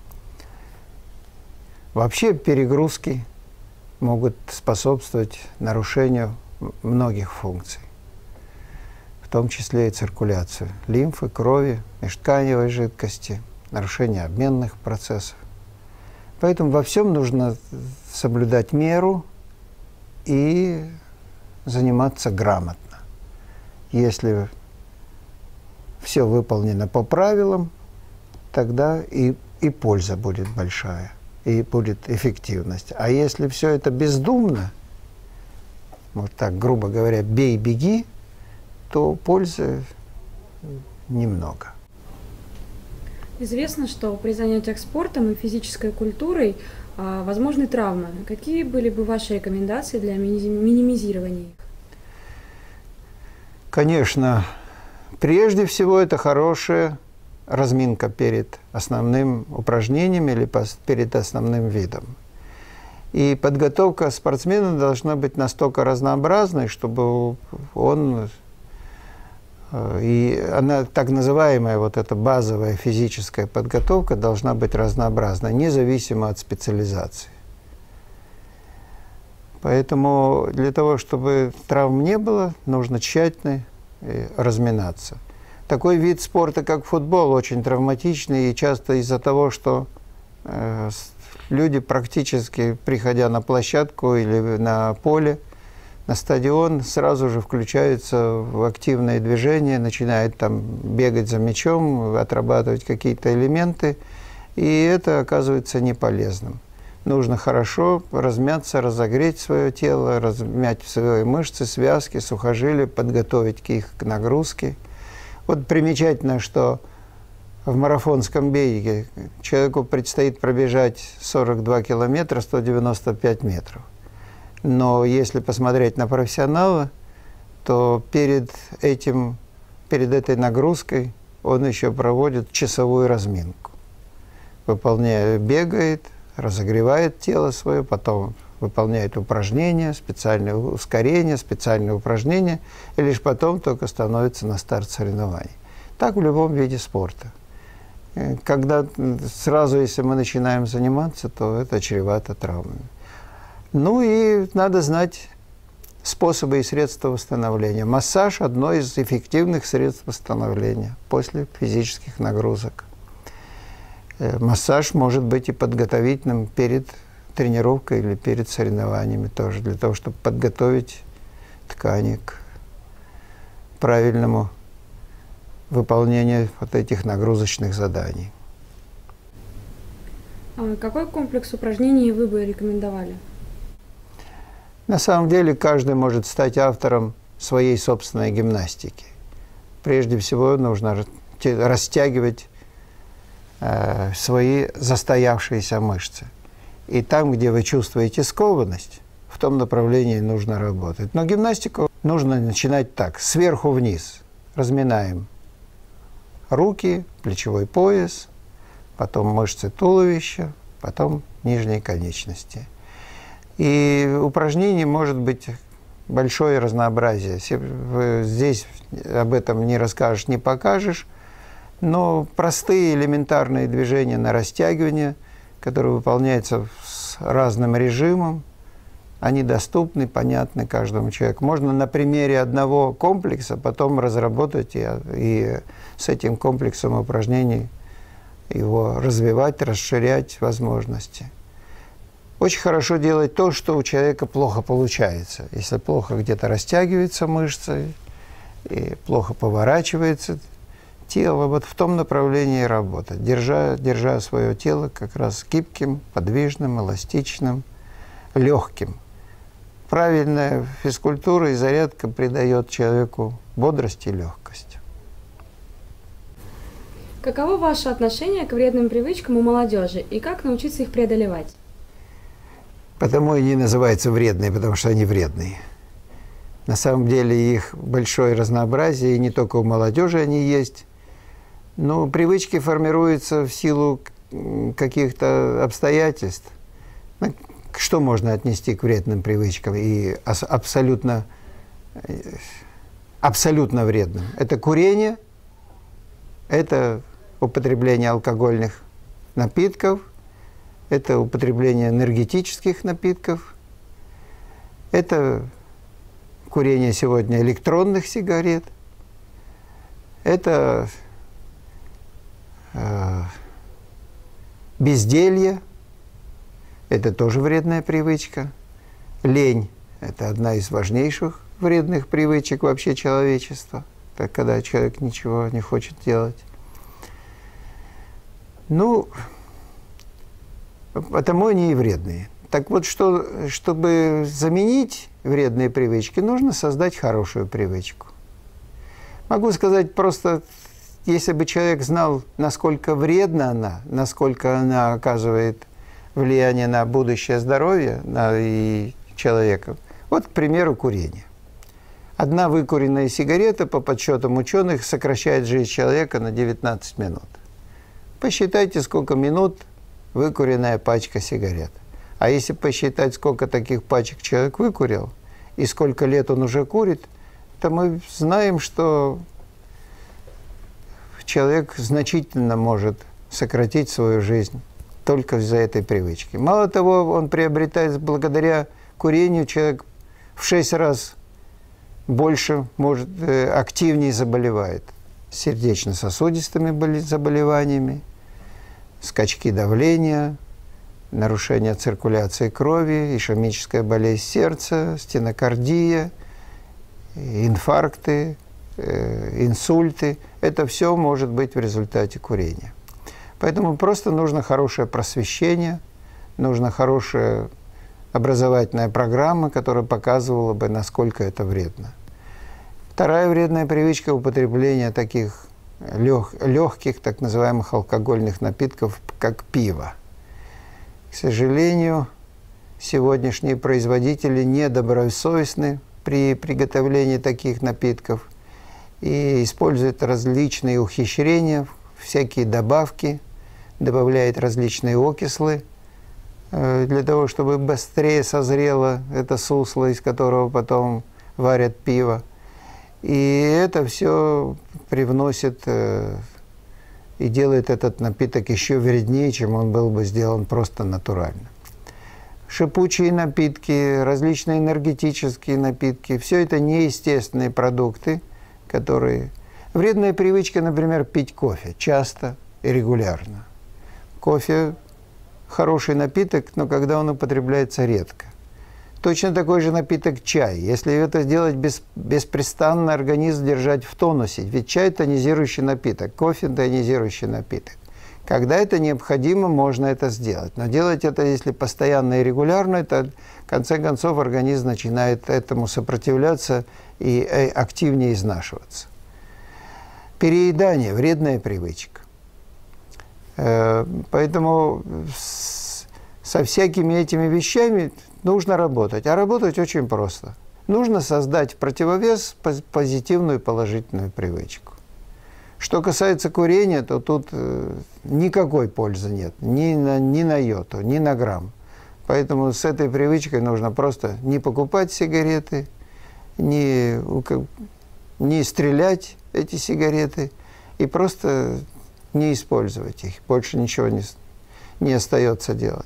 Вообще перегрузки могут способствовать нарушению многих функций, в том числе и циркуляцию лимфы, крови, межтканевой жидкости, нарушение обменных процессов. Поэтому во всем нужно соблюдать меру и заниматься грамотно. Если все выполнено по правилам, тогда и, и польза будет большая, и будет эффективность. А если все это бездумно, вот так, грубо говоря, бей-беги, то пользы немного. Известно, что при занятиях спортом и физической культурой а, возможны травмы. Какие были бы ваши рекомендации для минимизирования их? Конечно, прежде всего это хорошая разминка перед основным упражнением или перед основным видом. И подготовка спортсмена должна быть настолько разнообразной, чтобы он... И она, так называемая вот эта базовая физическая подготовка должна быть разнообразна, независимо от специализации. Поэтому для того, чтобы травм не было, нужно тщательно разминаться. Такой вид спорта, как футбол, очень травматичный, и часто из-за того, что э, люди практически, приходя на площадку или на поле, на стадион, сразу же включаются в активные движения, начинают там бегать за мячом, отрабатывать какие-то элементы, и это оказывается неполезным. Нужно хорошо размяться, разогреть свое тело, размять свои мышцы, связки, сухожилия, подготовить их к нагрузке. Вот примечательно, что в марафонском беге человеку предстоит пробежать сорок два километра, сто девяносто пять метров. Но если посмотреть на профессионала, то перед этим, перед этой нагрузкой он еще проводит часовую разминку. Выполняет, бегает, разогревает тело свое, потом выполняет упражнения, специальные ускорения, специальные упражнения, и лишь потом только становится на старт соревнований. Так в любом виде спорта. Когда сразу, если мы начинаем заниматься, то это чревато травмами. Ну и надо знать способы и средства восстановления. Массаж – одно из эффективных средств восстановления после физических нагрузок. Массаж может быть и подготовительным перед тренировкой или перед соревнованиями тоже, для того, чтобы подготовить ткани к правильному выполнению вот этих нагрузочных заданий. А какой комплекс упражнений вы бы рекомендовали? На самом деле каждый может стать автором своей собственной гимнастики. Прежде всего нужно растягивать э, свои застоявшиеся мышцы. И там, где вы чувствуете скованность, в том направлении нужно работать. Но гимнастику нужно начинать так, сверху вниз. Разминаем руки, плечевой пояс, потом мышцы туловища, потом нижние конечности. И упражнений может быть большое разнообразие. Здесь об этом не расскажешь, не покажешь, но простые элементарные движения на растягивание, которые выполняются с разным режимом, они доступны, понятны каждому человеку. Можно на примере одного комплекса потом разработать и, и с этим комплексом упражнений его развивать, расширять возможности. Очень хорошо делать то, что у человека плохо получается. Если плохо где-то растягиваются мышцы, и плохо поворачивается тело, вот в том направлении работать, держа, держа свое тело как раз гибким, подвижным, эластичным, легким. Правильная физкультура и зарядка придает человеку бодрость и легкость. Каково ваше отношение к вредным привычкам у молодежи и как научиться их преодолевать? Потому и не называются вредные, потому что они вредные. На самом деле их большое разнообразие, и не только у молодежи они есть. Но привычки формируются в силу каких-то обстоятельств. Что можно отнести к вредным привычкам и абсолютно, абсолютно вредным? Это курение, это употребление алкогольных напитков, это употребление энергетических напитков, это курение сегодня электронных сигарет, это э, безделье, это тоже вредная привычка, лень – это одна из важнейших вредных привычек вообще человечества, так, когда человек ничего не хочет делать. Ну, потому они и вредные. Так вот, что, чтобы заменить вредные привычки, нужно создать хорошую привычку. Могу сказать просто если бы человек знал, насколько вредна она, насколько она оказывает влияние на будущее здоровье на, и человека. Вот, к примеру, курение. Одна выкуренная сигарета, по подсчетам ученых, сокращает жизнь человека на девятнадцать минут. Посчитайте, сколько минут выкуренная пачка сигарет. А если посчитать, сколько таких пачек человек выкурил, и сколько лет он уже курит, то мы знаем, что человек значительно может сократить свою жизнь только из-за этой привычки. Мало того, он приобретает, благодаря курению, человек в шесть раз больше, может, активнее заболевает сердечно-сосудистыми заболеваниями, скачки давления, нарушение циркуляции крови, ишемическая болезнь сердца, стенокардия, инфаркты, инсульты. Это все может быть в результате курения. Поэтому просто нужно хорошее просвещение, нужна хорошая образовательная программа, которая показывала бы, насколько это вредно. Вторая вредная привычка – употребления таких лег, легких, так называемых алкогольных напитков, как пиво. К сожалению, сегодняшние производители недобросовестны при приготовлении таких напитков и используют различные ухищрения, всякие добавки, добавляют различные окислы для того, чтобы быстрее созрело это сусло, из которого потом варят пиво. И это все привносит и делает этот напиток еще вреднее, чем он был бы сделан просто натурально. Шипучие напитки, различные энергетические напитки – все это неестественные продукты, которые… Вредная привычка, например, пить кофе часто и регулярно. Кофе – хороший напиток, но когда он употребляется редко. Точно такой же напиток чай. Если это делать без, беспрестанно, организм держать в тонусе. Ведь чай – это тонизирующий напиток, кофе – это тонизирующий напиток. Когда это необходимо, можно это сделать. Но делать это, если постоянно и регулярно, это, в конце концов, организм начинает этому сопротивляться и активнее изнашиваться. Переедание – вредная привычка. Поэтому со всякими этими вещами нужно работать. А работать очень просто. Нужно создать в противовес позитивную положительную привычку. Что касается курения, то тут никакой пользы нет. Ни на, ни на йоту, ни на грамм. Поэтому с этой привычкой нужно просто не покупать сигареты, не, не стрелять эти сигареты и просто не использовать их. Больше ничего не, не остается делать.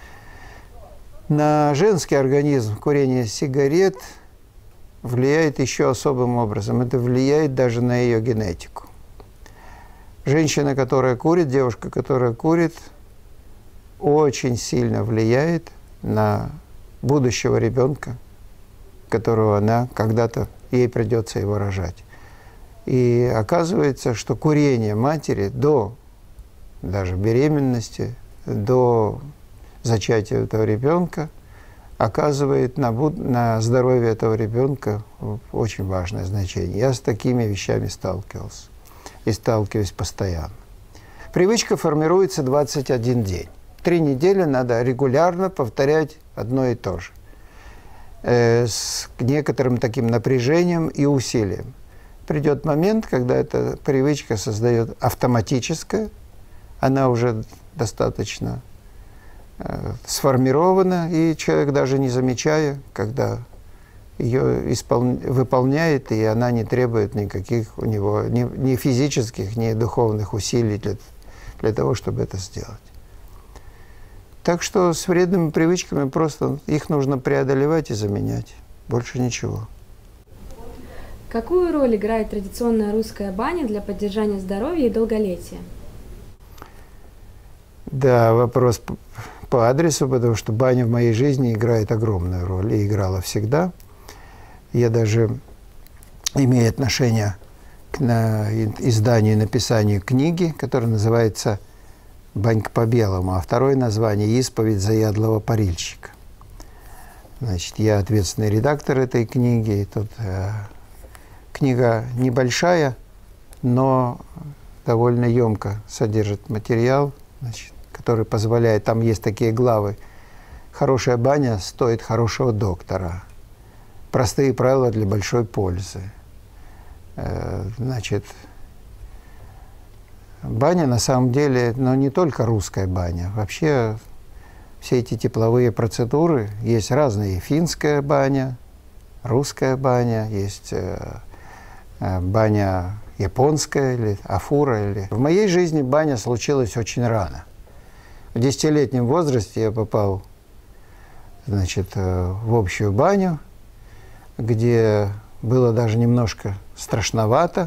На женский организм курение сигарет влияет еще особым образом. Это влияет даже на ее генетику. Женщина, которая курит, девушка, которая курит, очень сильно влияет на будущего ребенка, которого она когда-то, ей придется его рожать. И оказывается, что курение матери до даже беременности, до зачатия этого ребенка оказывает на, на здоровье этого ребенка очень важное значение. Я с такими вещами сталкивался и сталкиваюсь постоянно. Привычка формируется двадцать один день. Три недели надо регулярно повторять одно и то же, э, с некоторым таким напряжением и усилием. Придет момент, когда эта привычка создает автоматическая, она уже достаточно э, сформирована, и человек, даже не замечая, когда ее испол... выполняет, и она не требует никаких у него ни, ни физических, ни духовных усилий для, для того, чтобы это сделать. Так что с вредными привычками просто их нужно преодолевать и заменять. Больше ничего. Какую роль играет традиционная русская баня для поддержания здоровья и долголетия? Да, вопрос по адресу, потому что баня в моей жизни играет огромную роль и играла всегда. Я даже имею отношение к изданию и написанию книги, которая называется «Банька по-белому», а второе название «Исповедь заядлого парильщика». Значит, я ответственный редактор этой книги. И тут э, книга небольшая, но довольно емко содержит материал, значит, который позволяет, там есть такие главы. Хорошая баня стоит хорошего доктора. Простые правила для большой пользы. Значит, баня на самом деле, но не только русская баня. Вообще все эти тепловые процедуры, есть разные. Финская баня, русская баня, есть баня японская или афура. Или... В моей жизни баня случилась очень рано. В десятилетнем возрасте я попал, значит, в общую баню, где было даже немножко страшновато,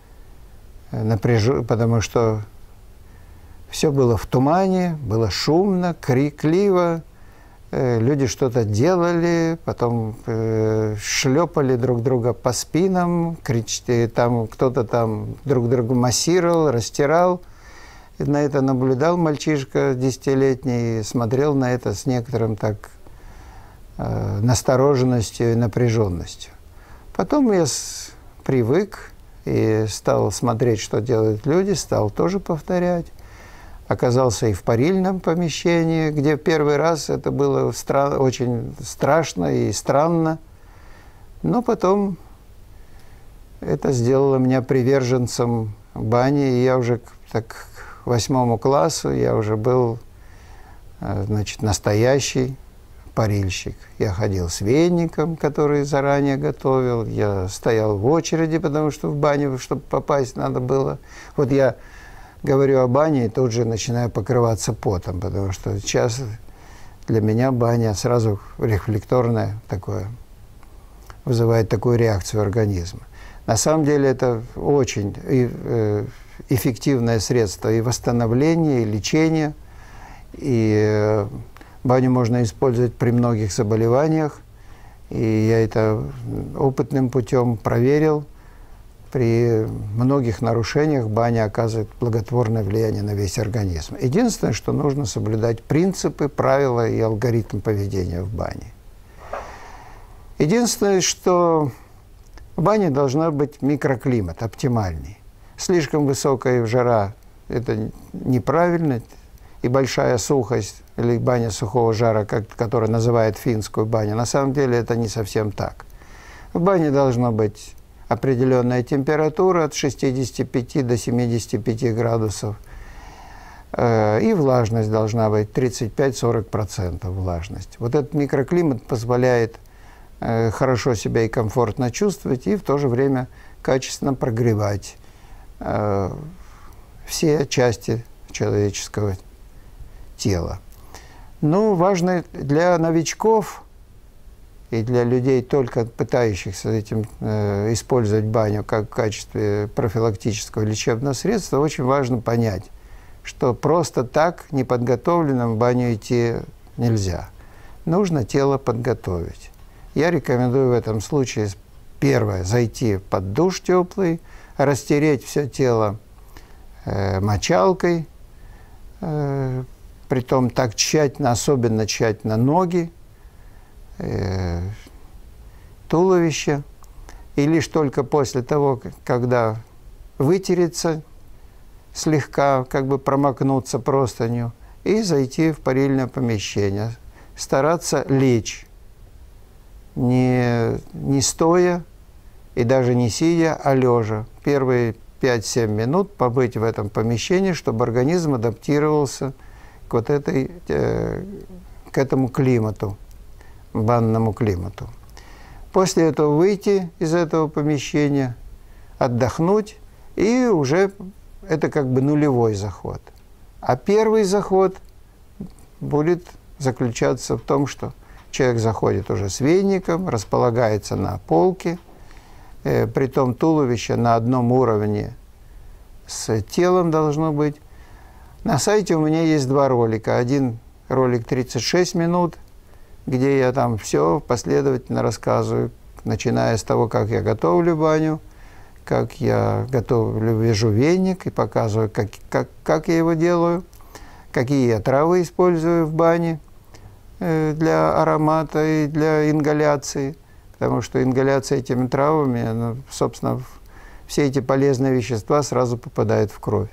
напряж... потому что все было в тумане, было шумно, крикливо, э, люди что-то делали, потом э, шлепали друг друга по спинам, кричали, там кто-то там друг друга массировал, растирал. И на это наблюдал мальчишка десятилетний и смотрел на это с некоторым так э, настороженностью и напряженностью. Потом я с... привык и стал смотреть, что делают люди, стал тоже повторять. Оказался и в парильном помещении, где первый раз это было стра... очень страшно и странно. Но потом это сделало меня приверженцем бани, и я уже так к восьмому классу я уже был, значит, настоящий парильщик. Я ходил с веником, который заранее готовил. Я стоял в очереди, потому что в баню, чтобы попасть, надо было. Вот я говорю о бане и тут же начинаю покрываться потом, потому что сейчас для меня баня сразу рефлекторная такое, вызывает такую реакцию организма. На самом деле это очень эффективное средство и восстановления, и лечения, и баню можно использовать при многих заболеваниях, и я это опытным путем проверил. При многих нарушениях баня оказывает благотворное влияние на весь организм. Единственное, что нужно соблюдать принципы, правила и алгоритм поведения в бане. Единственное, что в бане должна быть микроклимат оптимальный. Слишком высокая жара – это неправильно, и большая сухость или баня сухого жара, как, которая называют финскую баню, на самом деле это не совсем так. В бане должна быть определенная температура от шестидесяти пяти до семидесяти пяти градусов, э, и влажность должна быть тридцать пять — сорок процентов влажность. Вот этот микроклимат позволяет э, хорошо себя и комфортно чувствовать, и в то же время качественно прогревать э, все части человеческого тела. Ну, важно для новичков и для людей, только пытающихся этим э, использовать баню как в качестве профилактического лечебного средства, очень важно понять, что просто так неподготовленным в баню идти нельзя. Нужно тело подготовить. Я рекомендую в этом случае, первое, зайти под душ теплый, растереть все тело э, мочалкой, э, притом так тщательно, особенно тщательно ноги, э, туловище. И лишь только после того, когда вытереться, слегка как бы промокнуться простынью и зайти в парильное помещение. Стараться лечь, не, не стоя и даже не сидя, а лежа. Первые пять-семь минут побыть в этом помещении, чтобы организм адаптировался к вот этой, э, к этому климату, банному климату. После этого выйти из этого помещения, отдохнуть, и уже это как бы нулевой заход. А первый заход будет заключаться в том, что человек заходит уже с веником, располагается на полке, э, притом туловище на одном уровне с телом должно быть. На сайте у меня есть два ролика. Один ролик тридцать шесть минут, где я там все последовательно рассказываю, начиная с того, как я готовлю баню, как я готовлю, вяжу веник и показываю, как, как, как я его делаю, какие я травы использую в бане э, для аромата и для ингаляции, потому что ингаляция этими травами, ну, собственно, все эти полезные вещества сразу попадают в кровь.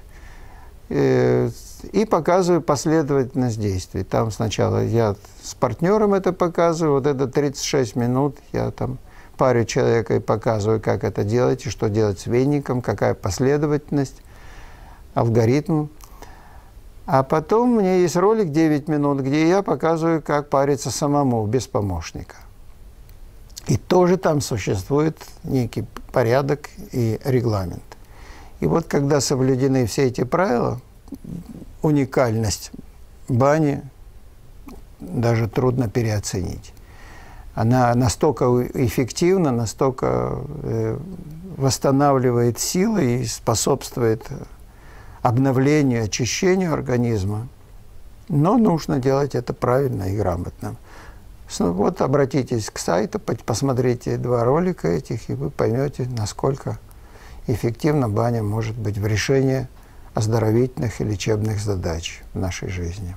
И показываю последовательность действий. Там сначала я с партнером это показываю, вот это тридцать шесть минут, я там парю человека и показываю, как это делать, и что делать с веником, какая последовательность, алгоритм. А потом у меня есть ролик девять минут, где я показываю, как париться самому, без помощника. И тоже там существует некий порядок и регламент. И вот когда соблюдены все эти правила, уникальность бани даже трудно переоценить. Она настолько эффективна, настолько э, восстанавливает силы и способствует обновлению, очищению организма. Но нужно делать это правильно и грамотно. Вот обратитесь к сайту, посмотрите два ролика этих, и вы поймете, насколько эффективна баня может быть в решении оздоровительных и лечебных задач в нашей жизни.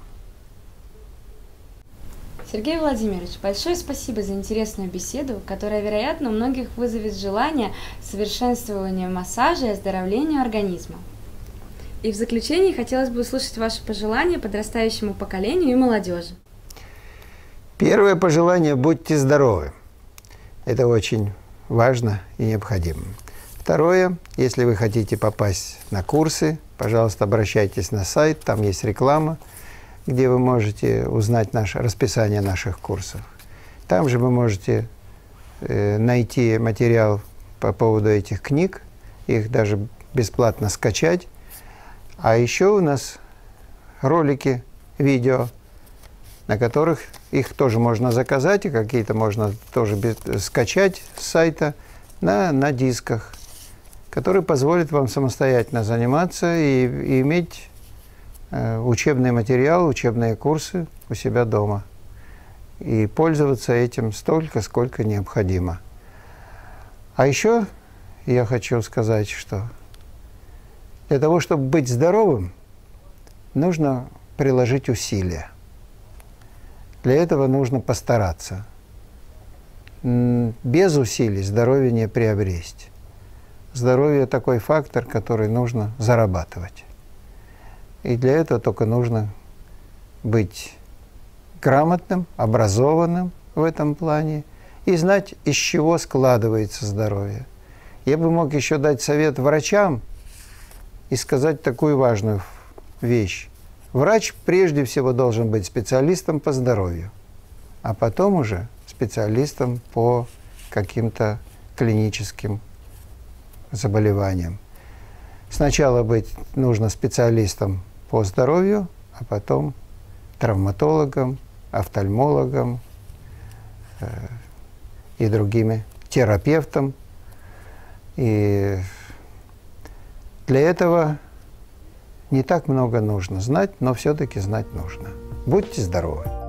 Сергей Владимирович, большое спасибо за интересную беседу, которая, вероятно, у многих вызовет желание совершенствования массажа и оздоровления организма. И в заключении хотелось бы услышать ваши пожелания подрастающему поколению и молодежи. Первое пожелание – будьте здоровы. Это очень важно и необходимо. Второе, если вы хотите попасть на курсы, пожалуйста, обращайтесь на сайт, там есть реклама, где вы можете узнать наше расписание наших курсов. Там же вы можете э, найти материал по поводу этих книг, их даже бесплатно скачать. А еще у нас ролики, видео, на которых их тоже можно заказать, и какие-то можно тоже без, скачать с сайта на, на дисках, которые позволят вам самостоятельно заниматься и, и иметь э, учебный материал, учебные курсы у себя дома. И пользоваться этим столько, сколько необходимо. А еще я хочу сказать, что для того, чтобы быть здоровым, нужно приложить усилия. Для этого нужно постараться. Без усилий здоровье не приобрести. Здоровье – такой фактор, который нужно зарабатывать. И для этого только нужно быть грамотным, образованным в этом плане и знать, из чего складывается здоровье. Я бы мог еще дать совет врачам и сказать такую важную вещь. Врач прежде всего должен быть специалистом по здоровью, а потом уже специалистом по каким-то клиническим заболеваниям. Сначала быть нужно специалистом по здоровью, а потом травматологом, офтальмологом э, и другими, терапевтом. И для этого не так много нужно знать, но все-таки знать нужно. Будьте здоровы!